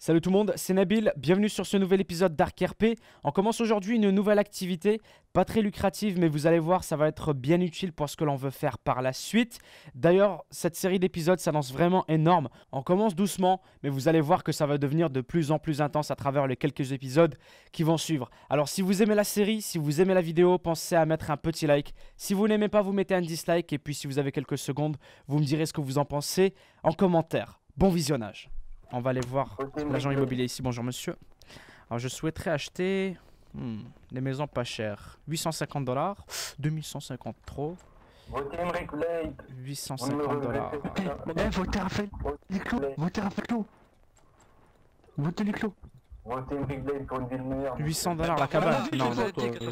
Salut tout le monde, c'est Nabil, bienvenue sur ce nouvel épisode d'Arc RP. On commence aujourd'hui une nouvelle activité, pas très lucrative mais vous allez voir ça va être bien utile pour ce que l'on veut faire par la suite. D'ailleurs cette série d'épisodes s'annonce vraiment énorme, on commence doucement mais vous allez voir que ça va devenir de plus en plus intense à travers les quelques épisodes qui vont suivre. Alors si vous aimez la série, si vous aimez la vidéo, pensez à mettre un petit like. Si vous n'aimez pas vous mettez un dislike et puis si vous avez quelques secondes vous me direz ce que vous en pensez en commentaire. Bon visionnage. On va aller voir l'agent immobilier ici. Bonjour monsieur. Alors je souhaiterais acheter des maisons pas chères. 850 $. 2150 trop. 850 $. Votez Raphaël Leclos. Votez Raphaël Leclos. Votez Leclos. Votez Wrigley pour une ville meilleure. 800 $ la cabane. Non, non.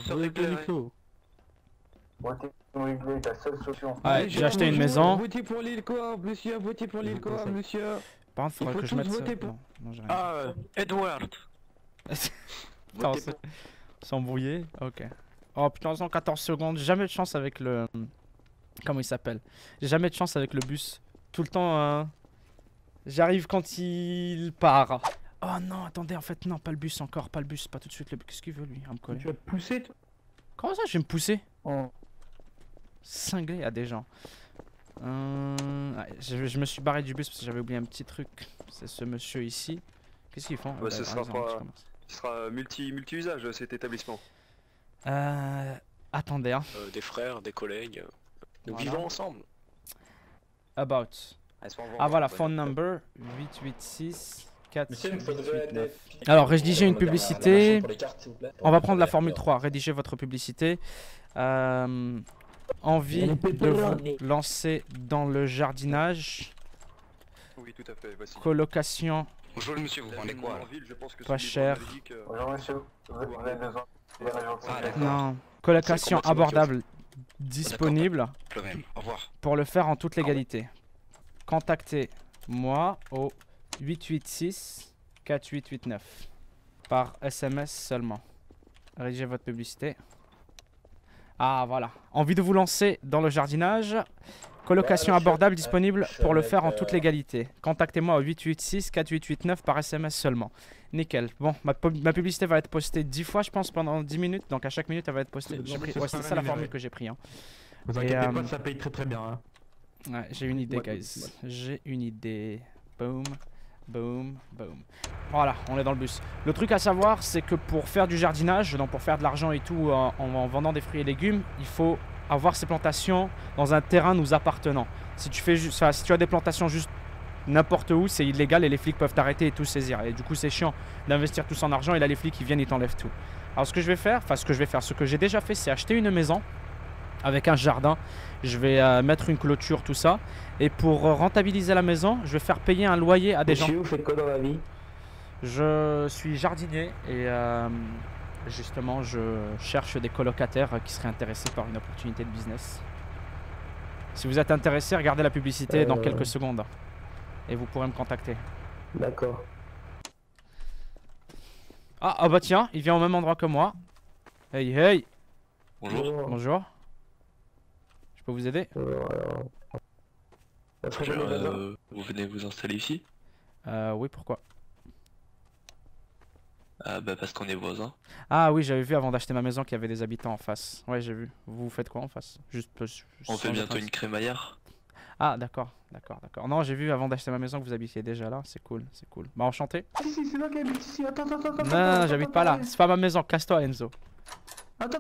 Votez Wrigley, la seule solution. Ouais, j'ai acheté une maison. Votez pour l'île Corps, monsieur. Votez pour l'île Corps, monsieur. Par contre, faudrait que je mette ça. Non, non, j'ai rien. Ah, Edward. Attends, c'est embrouillé. Ok. Oh putain, 14 secondes. J'ai jamais de chance avec le. Comment il s'appelle? J'ai jamais de chance avec le bus. Tout le temps, j'arrive quand il part. Oh non, attendez, en fait, non, pas le bus encore. Pas le bus, pas tout de suite. Qu'est-ce qu'il veut lui? À me coller. Tu vas te pousser, toi? Comment ça, je vais me pousser? Oh. Cinglé à des gens. Ouais, je me suis barré du bus parce que j'avais oublié un petit truc. C'est ce monsieur ici. Qu'est-ce qu'ils font? Bah, ce sera multi-usage cet établissement. Attendez, hein. Des frères, des collègues. Nous Voilà. vivons ensemble. About. Ah voilà, phone number 886 4889. Alors, rédiger une publicité. On va prendre la formule 3. Rédiger votre publicité. Envie de vous lancer dans le jardinage. Oui, tout à fait. Voici. Colocation Bonjour monsieur, vous vendez quoi là? pas cher. Bonjour monsieur, vous avez besoin d'un agent de sécurité. Non. Colocation abordable disponible Au revoir. pour le faire en toute légalité. Contactez-moi au 886 4889 par SMS seulement. Rédigez votre publicité. Ah voilà. Envie de vous lancer dans le jardinage. Colocation abordable disponible pour le faire en toute légalité. Contactez-moi au 886 4889 par SMS seulement. Nickel. Bon, ma publicité va être postée 10 fois je pense pendant 10 minutes. Donc à chaque minute elle va être postée. Ouais, c'est ça la formule que j'ai pris. Hein. Vous inquiétez pas, ça paye très bien. Hein. Ouais, j'ai une idée guys. J'ai une idée. Boom. Boom, boom. Voilà, on est dans le bus. Le truc à savoir, c'est que pour faire du jardinage, donc pour faire de l'argent et tout en vendant des fruits et légumes, il faut avoir ces plantations dans un terrain nous appartenant. Si tu fais juste, si tu as des plantations juste n'importe où, c'est illégal et les flics peuvent t'arrêter et tout saisir. Et du coup, c'est chiant d'investir tout son argent et là, les flics ils viennent et t'enlèvent tout. Alors, ce que je vais faire, ce que j'ai déjà fait, c'est acheter une maison avec un jardin. Je vais mettre une clôture, tout ça. Et pour rentabiliser la maison, je vais faire payer un loyer à des gens. Monsieur, vous faites quoi dans la vie? Je suis jardinier et justement je cherche des colocataires qui seraient intéressés par une opportunité de business. Si vous êtes intéressé, regardez la publicité dans quelques secondes et vous pourrez me contacter. D'accord. Ah bah tiens, il vient au même endroit que moi. Hey hey. Bonjour. Bonjour. Je peux vous aider? Vous venez vous installer ici? Oui, pourquoi? Ah bah parce qu'on est voisins. Ah oui, j'avais vu avant d'acheter ma maison qu'il y avait des habitants en face. Ouais, j'ai vu. Vous faites quoi en face? Juste On fait bientôt une crémaillère. Ah d'accord, d'accord, d'accord. Non, j'ai vu avant d'acheter ma maison que vous habitiez déjà là. C'est cool, c'est cool. Bah enchanté. Si, c'est moi qui habite ici. Attends. Non, j'habite pas là. C'est pas ma maison. Casse-toi, Enzo. Attends.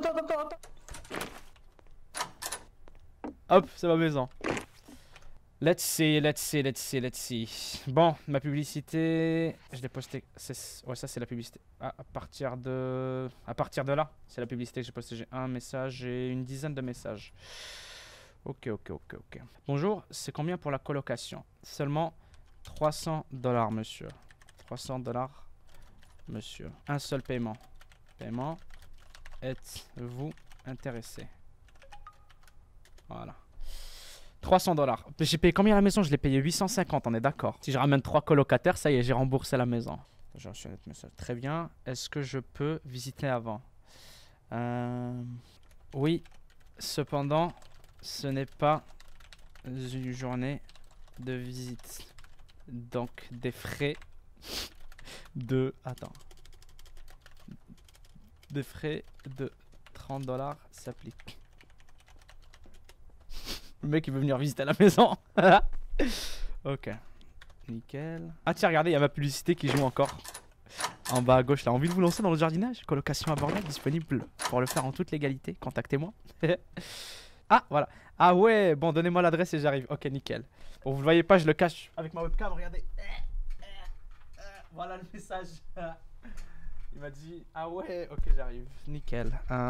Hop, c'est ma maison. Let's see. Bon, ma publicité, je l'ai postée. Ouais, ça c'est la publicité. Ah, à partir de là, c'est la publicité que j'ai postée. J'ai un message et une dizaine de messages. Ok. Bonjour, c'est combien pour la colocation? Seulement 300 $, monsieur. 300 $, monsieur. Un seul paiement. Paiement. Êtes-vous intéressé? Voilà. 300 $. J'ai payé combien la maison? Je l'ai payé 850, on est d'accord. Si je ramène 3 colocataires, ça y est, j'ai remboursé la maison. J'ai reçu notre message. Très bien. Est-ce que je peux visiter avant? Oui. Cependant, ce n'est pas une journée de visite. Donc, des frais Attends. Des frais de 30$ s'appliquent. Le mec il veut venir visiter la maison. Ok. Nickel. Ah tiens regardez, il y a ma publicité qui joue encore. En bas à gauche là, envie de vous lancer dans le jardinage? Colocation abordable disponible pour le faire en toute légalité. Contactez-moi. Ah voilà. Ah ouais, bon donnez-moi l'adresse et j'arrive. Ok nickel. Bon vous le voyez pas, je le cache avec ma webcam, regardez. Voilà le message. Il m'a dit ah ouais, ok j'arrive. Nickel.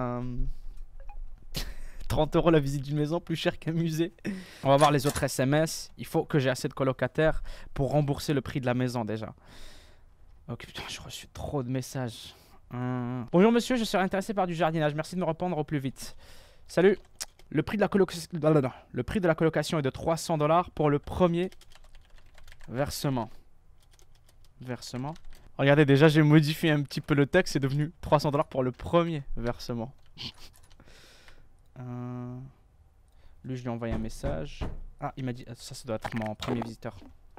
30€ la visite d'une maison, plus cher qu'un musée. On va voir les autres SMS. Il faut que j'ai assez de colocataires pour rembourser le prix de la maison déjà. Ok putain, j'ai reçu trop de messages. Bonjour monsieur, je serais intéressé par du jardinage. Merci de me répondre au plus vite. Salut. Le prix de la colocation est de 300$ pour le premier versement. Regardez, déjà j'ai modifié un petit peu le texte, c'est devenu 300$ pour le premier versement. Lui je lui ai envoyé un message. Ah il m'a dit, ça doit être mon premier visiteur.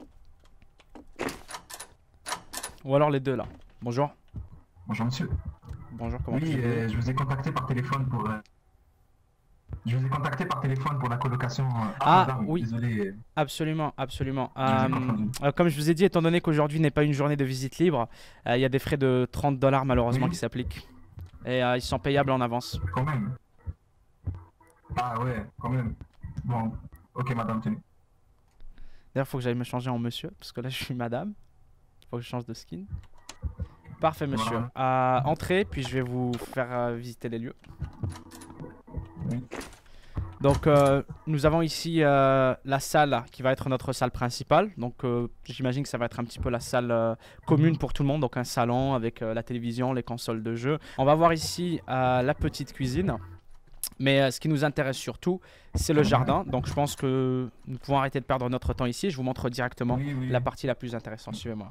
Ou alors les deux là. Bonjour. Bonjour monsieur. Bonjour, comment Oui, je vous ai contacté par téléphone pour... Je vous ai contacté par téléphone pour la colocation. Ah madame, oui, désolé. absolument, absolument. Je vous ai confondu. Comme je vous ai dit, étant donné qu'aujourd'hui n'est pas une journée de visite libre, il y a des frais de 30$ malheureusement qui s'appliquent. Et ils sont payables en avance. Quand même. Ah ouais, quand même. Bon, ok madame, tenez. D'ailleurs, il faut que j'aille me changer en monsieur, parce que là je suis madame. Il faut que je change de skin. Parfait monsieur. Voilà. Entrez, puis je vais vous faire visiter les lieux. Oui. Donc nous avons ici la salle qui va être notre salle principale. Donc j'imagine que ça va être un petit peu la salle commune pour tout le monde. Donc un salon avec la télévision, les consoles de jeu. On va voir ici la petite cuisine. Mais ce qui nous intéresse surtout, c'est le jardin. Donc je pense que nous pouvons arrêter de perdre notre temps ici. Je vous montre directement la partie la plus intéressante. Suivez-moi.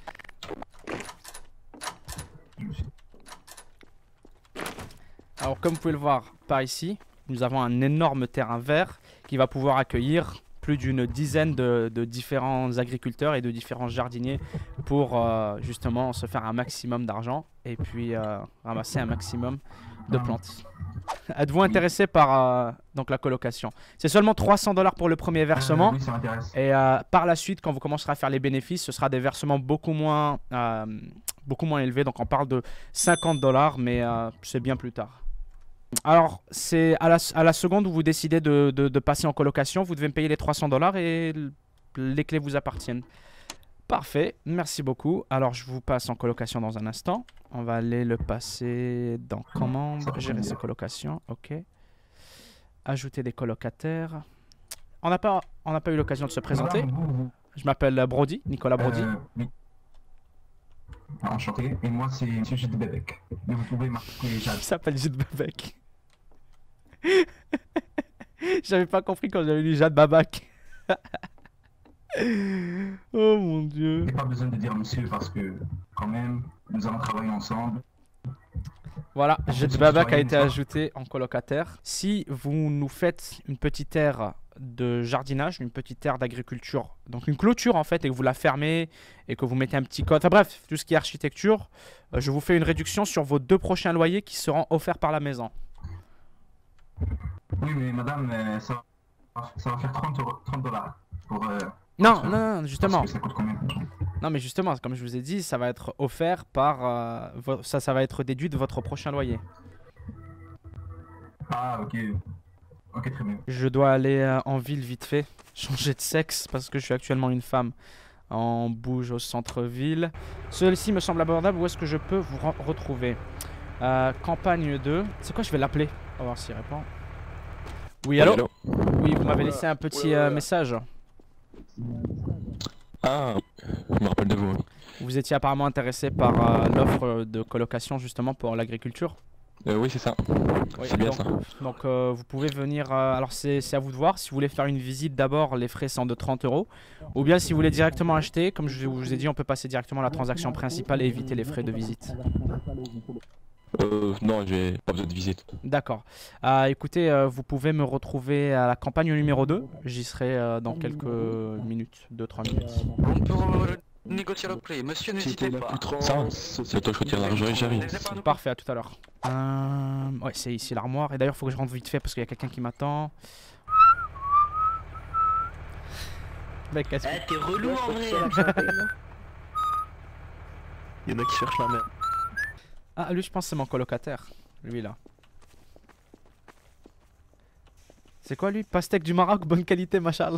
Alors comme vous pouvez le voir par ici, nous avons un énorme terrain vert qui va pouvoir accueillir plus d'une dizaine de différents agriculteurs et de différents jardiniers pour justement se faire un maximum d'argent et puis ramasser un maximum de plantes. Êtes-vous intéressé par donc la colocation? C'est seulement 300$ pour le premier versement. Oui, ça m'intéresse. Et par la suite, quand vous commencerez à faire les bénéfices, ce sera des versements beaucoup moins élevés. Donc on parle de 50$, mais c'est bien plus tard. Alors, c'est à la seconde où vous décidez de passer en colocation, vous devez me payer les 300$ et les clés vous appartiennent. Parfait, merci beaucoup. Alors, je vous passe en colocation dans un instant. On va aller le passer dans commande, gérer ses colocations, ok. Ajouter des colocataires. On n'a pas eu l'occasion de se présenter. Je m'appelle Brody, Nicolas Brody. Oui. Enchanté. Et moi, c'est M. Jade Bebek. Mais vous pouvez marquer Jade. Il s'appelle Jade Babak. J'avais pas compris quand j'avais lu Jade Babak. Oh mon dieu. Il n'y a pas besoin de dire monsieur parce que, quand même, nous allons travailler ensemble. Voilà, Jade Babak a été ajouté en colocataire. Si vous nous faites une petite aire de jardinage, une petite aire d'agriculture, donc une clôture en fait, et que vous la fermez et que vous mettez un petit code, enfin bref, tout ce qui est architecture, je vous fais une réduction sur vos 2 prochains loyers qui seront offerts par la maison. Oui, mais madame, ça va faire 30$ pour... Non, justement. Parce que ça coûte combien? Non, mais justement, comme je vous ai dit, ça va être offert par... ça va être déduit de votre prochain loyer. Ah, ok. Ok, très bien. Je dois aller en ville vite fait, changer de sexe parce que je suis actuellement une femme. On bouge au centre-ville. Celui-ci me semble abordable. Où est-ce que je peux vous retrouver? Campagne 2. C'est quoi, je vais l'appeler. On va voir s'il répond. Oui, allô? Allô. Oui, vous m'avez laissé un petit message. Ah, je me rappelle de vous. Vous étiez apparemment intéressé par l'offre de colocation justement pour l'agriculture. Oui, c'est ça. Oui, C'est bien donc, ça. Donc vous pouvez venir, alors c'est à vous de voir, si vous voulez faire une visite d'abord, les frais sont de 30€. Ou bien si vous voulez directement acheter, comme je vous ai dit, on peut passer directement à la transaction principale et éviter les frais de visite. Non, j'ai pas besoin de visite. D'accord. Écoutez, vous pouvez me retrouver à la campagne numéro 2. J'y serai dans quelques minutes, 2-3 minutes. Négocier le prix, monsieur, n'hésitez pas. Ça va. C'est toi, je retire l'argent et j'arrive. Parfait, à tout à l'heure. Ouais, c'est ici l'armoire. Et d'ailleurs, faut que je rentre vite fait parce qu'il y a quelqu'un qui m'attend. Mec, qu'est-ce que... Eh, t'es relou en vrai. Il y en a qui cherchent la merde. Ah, lui, je pense que c'est mon colocataire. Lui, là. C'est quoi, lui? Pastèque du Maroc, bonne qualité, machallah.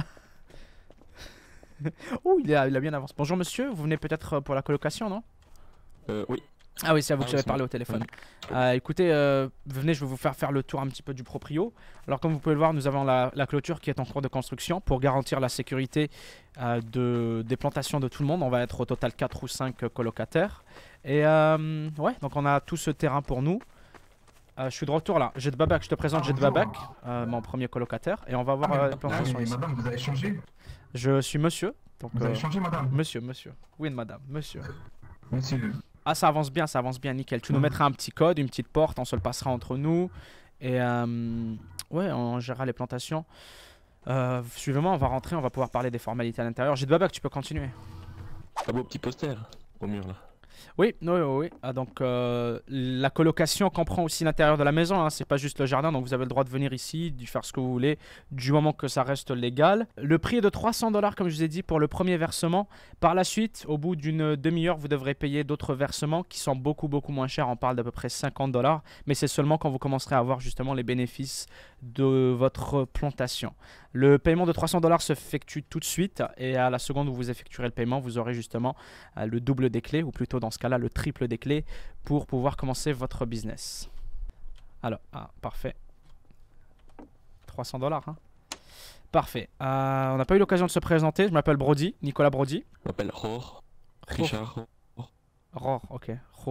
Oh, il a bien avancé. Bonjour, monsieur. Vous venez peut-être pour la colocation, non? Oui. Ah oui, c'est à vous que Ah, j'avais c'est parlé bon. au téléphone. Écoutez, venez, je vais vous faire le tour un petit peu du proprio. Alors comme vous pouvez le voir, nous avons la clôture qui est en cours de construction pour garantir la sécurité des plantations de tout le monde. On va être au total 4 ou 5 colocataires. Et ouais, donc on a tout ce terrain pour nous. Je suis de retour là. Jet Babak, je te présente Jet Babak, mon premier colocataire. Et on va voir les plantations ici. Madame, vous avez changé? Je suis monsieur. Donc, Vous avez changé, madame? monsieur. Oui, madame, monsieur. Monsieur. Ah, ça avance bien, nickel. Tu nous mettras un petit code, une petite porte, on se le passera entre nous. Et ouais, on gérera les plantations. Suivez-moi, on va rentrer, on va pouvoir parler des formalités à l'intérieur. J'ai de Babak, tu peux continuer. Un beau petit poster au mur là. Oui. Ah, donc la colocation comprend aussi l'intérieur de la maison, hein. C'est pas juste le jardin, donc vous avez le droit de venir ici, de faire ce que vous voulez, du moment que ça reste légal. Le prix est de 300 $, comme je vous ai dit, pour le premier versement. Par la suite, au bout d'une demi-heure, vous devrez payer d'autres versements qui sont beaucoup moins chers. On parle d'à peu près 50 $, mais c'est seulement quand vous commencerez à avoir justement les bénéfices de votre plantation. Le paiement de 300 $ s'effectue tout de suite et à la seconde où vous effectuerez le paiement, vous aurez justement le double des clés, ou plutôt dans ce cas-là le triple des clés pour pouvoir commencer votre business. Alors, parfait. 300 $, hein. Parfait. On n'a pas eu l'occasion de se présenter. Je m'appelle Brody, Nicolas Brody. Je m'appelle Ror. Richard. Ror, ok.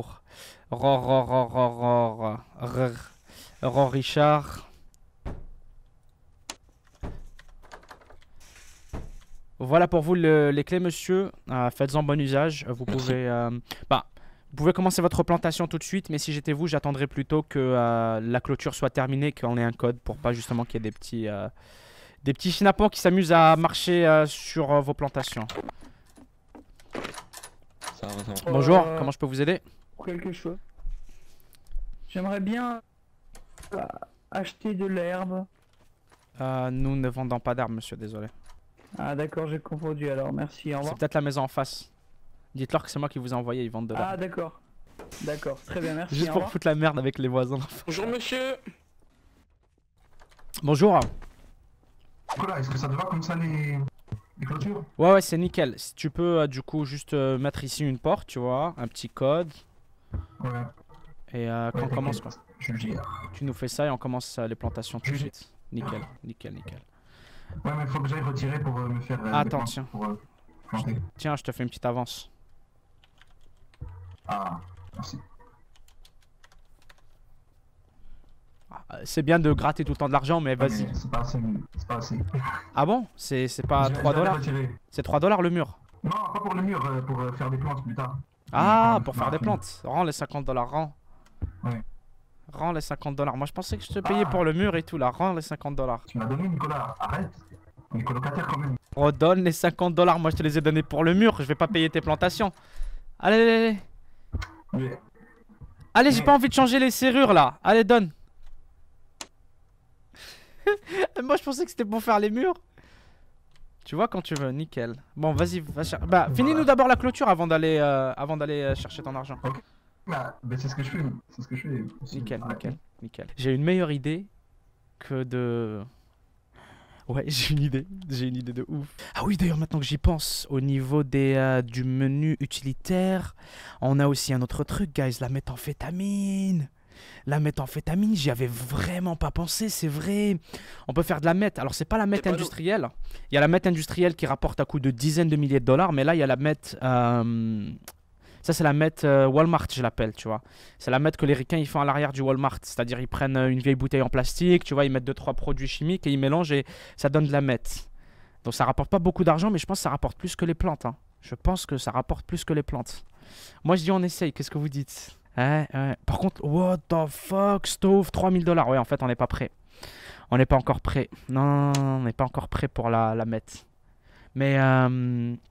Ror Richard. Voilà pour vous les clés, monsieur. Faites-en bon usage. Vous pouvez, vous pouvez commencer votre plantation tout de suite, mais si j'étais vous, j'attendrais plutôt que la clôture soit terminée, qu'on ait un code pour pas justement qu'il y ait des petits chinapons qui s'amusent à marcher sur vos plantations. Ça va. Bonjour, comment je peux vous aider? Pour quelque chose. J'aimerais bien acheter de l'herbe. Nous ne vendons pas d'arbres, monsieur, désolé. Ah d'accord, j'ai confondu alors, merci, au revoir. C'est peut-être la maison en face. Dites-leur que c'est moi qui vous ai envoyé, ils vendent de l'herbe. Ah d'accord. D'accord, très bien, merci. Juste au pour revoir. foutre la merde avec les voisins. Bonjour monsieur. Bonjour. Nicolas, est-ce que ça te va comme ça les clôtures? Ouais, c'est nickel. Si tu peux du coup juste mettre ici une porte, tu vois, un petit code. Ouais. Et quand on commence quoi. Je le gère. Tu nous fais ça et on commence les plantations tout de suite. Nickel. Ouais, mais faut que j'aille retirer pour me faire. Attends, des tiens. Pour planter. Tiens, je te fais une petite avance. Ah, merci. C'est bien de gratter tout le temps de l'argent, mais Ouais, vas-y. mais c'est pas assez. C'est pas assez. Ah bon? C'est pas 3 Je vais $? retirer. C'est 3 $ le mur. Non, pas pour le mur, pour faire des plantes plus tard. Ah, Ouais, pour faire des marche. plantes. Rends les 50 $, rends. Ouais. Rends les 50 $. Moi, je pensais que je te payais Ah. pour le mur et tout, là. Rends les 50 $. Tu m'as donné, Nicolas, arrête. On est colocataires quand même. Redonne les 50 $. Moi, je te les ai donnés pour le mur. Je vais pas payer tes plantations. Allez. Mais Allez, j'ai Mais- pas envie de changer les serrures, là. Allez, donne. Moi, je pensais que c'était pour faire les murs. Tu vois quand tu veux, nickel. Bon, vas-y, va chercher. Bah, finis-nous d'abord la clôture avant d'aller chercher ton argent. bah, c'est ce que je fais. C'est ce que je fais. aussi. Nickel. Arrête. J'ai une meilleure idée que de... Ouais, j'ai une idée de ouf. Ah oui, d'ailleurs, maintenant que j'y pense, au niveau du menu utilitaire, on a aussi un autre truc, guys, la méthamphétamine. La méthamphétamine, j'y avais vraiment pas pensé, c'est vrai. On peut faire de la meth. Alors, c'est pas la meth pas nous. industrielle. Il y a la meth industrielle qui rapporte à coût de dizaines de milliers de dollars, mais là, il y a la meth... Ça, c'est la meth Walmart, je l'appelle, tu vois. C'est la meth que les ricains, ils font à l'arrière du Walmart. C'est-à-dire, ils prennent une vieille bouteille en plastique, tu vois, ils mettent 2-3 produits chimiques et ils mélangent et ça donne de la meth. Donc, ça rapporte pas beaucoup d'argent, mais je pense que ça rapporte plus que les plantes, hein. Je pense que ça rapporte plus que les plantes. Moi, je dis on essaye, qu'est-ce que vous dites? Ouais. Par contre, what the fuck, stove, 3000 $. Ouais, en fait, on n'est pas prêt. On n'est pas encore prêt. Non, on n'est pas encore prêt pour la meth. Mais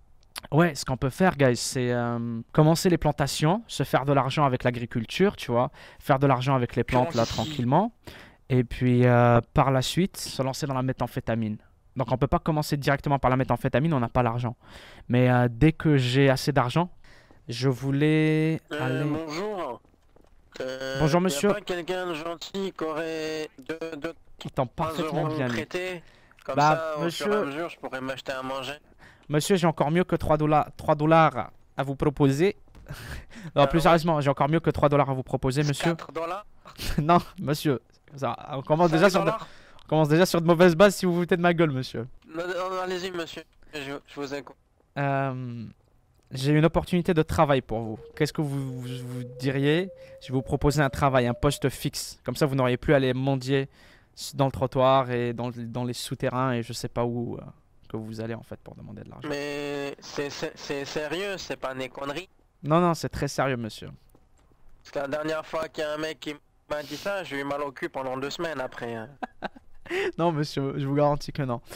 Ouais, ce qu'on peut faire, guys, c'est commencer les plantations, se faire de l'argent avec l'agriculture, tu vois, faire de l'argent avec les plantes là tranquillement, et puis par la suite se lancer dans la méthamphétamine. Donc on peut pas commencer directement par la méthamphétamine, on n'a pas l'argent. Mais dès que j'ai assez d'argent, je voulais aller... Bonjour. Bonjour, monsieur. Y a pas quelqu'un de gentil qui aurait Il tend 3 parfaitement euros à bien me lui. prêter? Comme Bah, ça, au fur et à mesure, je pourrais m'acheter à manger. Monsieur, j'ai encore mieux que 3 dollars à vous proposer. Non, plus sérieusement, j'ai encore mieux que 3 dollars à vous proposer, monsieur. 4 dollars? Non, monsieur. Ça, on commence 5 déjà sur dollars? on commence déjà sur de mauvaises bases si vous vous foutez de ma gueule, monsieur. Non, non, allez-y, monsieur. Je vous écoute. J'ai une opportunité de travail pour vous. Qu'est-ce que vous diriez? Je vais vous proposer un travail, un poste fixe. Comme ça, vous n'auriez plus à aller mendier dans le trottoir et dans les souterrains et je sais pas où que vous allez en fait pour demander de l'argent. Mais c'est sérieux, c'est pas des conneries. Non, non, c'est très sérieux, monsieur. Parce que la dernière fois qu'il y a un mec qui m'a dit ça, j'ai eu mal au cul pendant 2 semaines après. Non, monsieur, je vous garantis que non.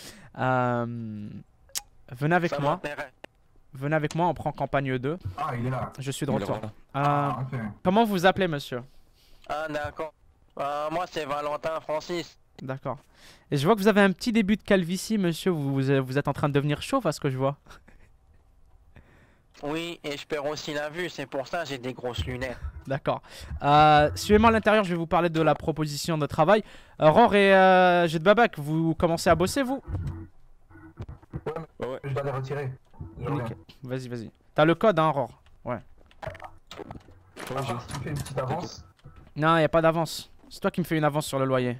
Venez avec Ça moi. m'intéresse. Venez avec moi, on prend campagne 2. Ah, il est là. Je suis de Il est retour. là. Ah, ok. Comment vous appelez, monsieur? Ah, d'accord. Moi, c'est Valentin Francis. D'accord. Et je vois que vous avez un petit début de calvitie, monsieur. Vous êtes en train de devenir chauve, à ce que je vois. Oui, et je perds aussi la vue, c'est pour ça que j'ai des grosses lunettes. D'accord. Suivez-moi à l'intérieur, je vais vous parler de la proposition de travail. Ror et Jetbabac, vous commencez à bosser, vous? Ouais. Je dois les retirer. Je reviens. Ok. Vas-y, vas-y. T'as le code, hein, Ror? Ouais. À part si tu fais une petite avance. Non, y a pas d'avance. C'est toi qui me fais une avance sur le loyer.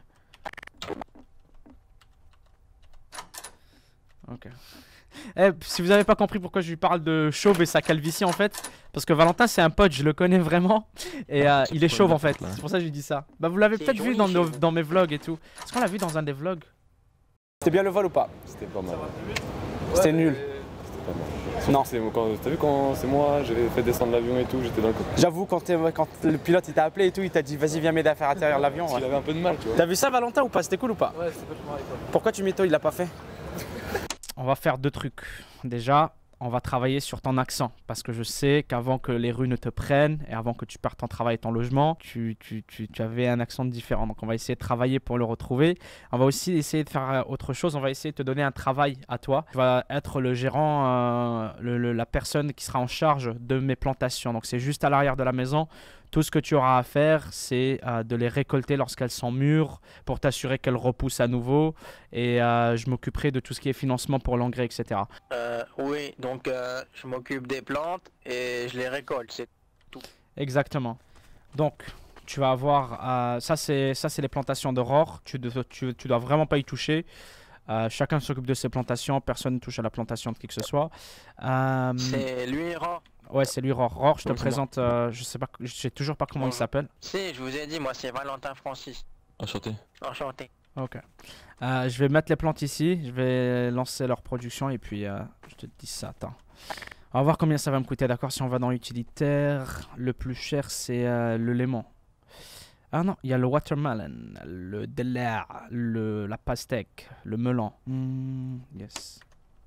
Ok. Eh, si vous avez pas compris pourquoi je lui parle de chauve et sa calvitie en fait, parce que Valentin c'est un pote, je le connais vraiment, et il est chauve en fait, c'est pour ça que je lui dis ça. Bah vous l'avez C'est peut-être vu joli, dans mes vlogs et tout. Est-ce qu'on l'a vu dans un des vlogs? C'était bien le vol ou pas? C'était pas mal. C'était nul. C'était pas mal. Non. T'as vu quand c'est moi, j'avais fait descendre l'avion et tout, j'étais dans le cockpit. J'avoue, quand le pilote il t'a appelé et tout, il t'a dit vas-y viens m'aider à faire atterrir l'avion. Parce qu'il avait un peu de mal, tu vois. T'as vu ça Valentin ou pas? C'était cool ou pas? Ouais, c'était pas avec toi. Pourquoi tu m'étonnes, il l'a pas fait? On va faire deux trucs. Déjà, on va travailler sur ton accent. Parce que je sais qu'avant que les rues ne te prennent et avant que tu partes en travail et ton logement, tu avais un accent différent. Donc on va essayer de travailler pour le retrouver. On va aussi essayer de faire autre chose. On va essayer de te donner un travail à toi. Tu vas être le gérant, la personne qui sera en charge de mes plantations. Donc c'est juste à l'arrière de la maison. Tout ce que tu auras à faire, c'est de les récolter lorsqu'elles sont mûres pour t'assurer qu'elles repoussent à nouveau. Et je m'occuperai de tout ce qui est financement pour l'engrais, etc. Oui, donc je m'occupe des plantes et je les récolte, c'est Exactement. Donc, tu vas avoir... ça, c'est les plantations de Ror. Tu dois vraiment pas y toucher. Chacun s'occupe de ses plantations. Personne ne touche à la plantation de qui que ce soit. C'est lui, Ron. Ouais, c'est lui, Ror. Ror, je te Ouais, c'est présente... je sais pas, je sais toujours pas comment il s'appelle. Si, je vous ai dit, moi c'est Valentin Francis. Enchanté. Enchanté. Ok. Je vais mettre les plantes ici. Je vais lancer leur production et puis je te dis ça. Attends. On va voir combien ça va me coûter, d'accord? Si on va dans utilitaire, le plus cher c'est le lemon. Ah non, il y a le watermelon, le délire, la pastèque, le melon. Yes.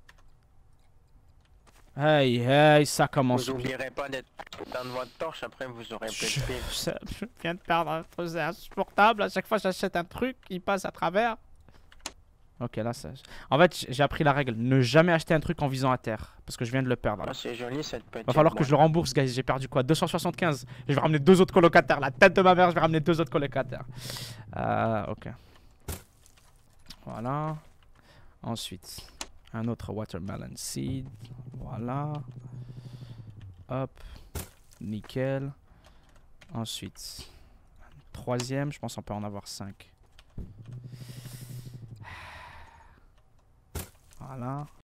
Hey, hey, ça commence. Vous oublierez pas d'être dans votre torche, après vous aurez plus de pile. Je viens de perdre un truc, c'est insupportable. À chaque fois j'achète un truc, il passe à travers. Ok, là, ça... En fait, j'ai appris la règle. Ne jamais acheter un truc en visant à terre. Parce que je viens de le perdre. Ah, c'est joli cette petite. Va falloir que je le rembourse, guys. J'ai perdu quoi? 275. Je vais ramener deux autres colocataires. La tête de ma mère, je vais ramener deux autres colocataires. Ok. Voilà. Ensuite, un autre watermelon seed. Voilà. Hop. Nickel. Ensuite, troisième. Je pense qu'on peut en avoir 5. Voilà.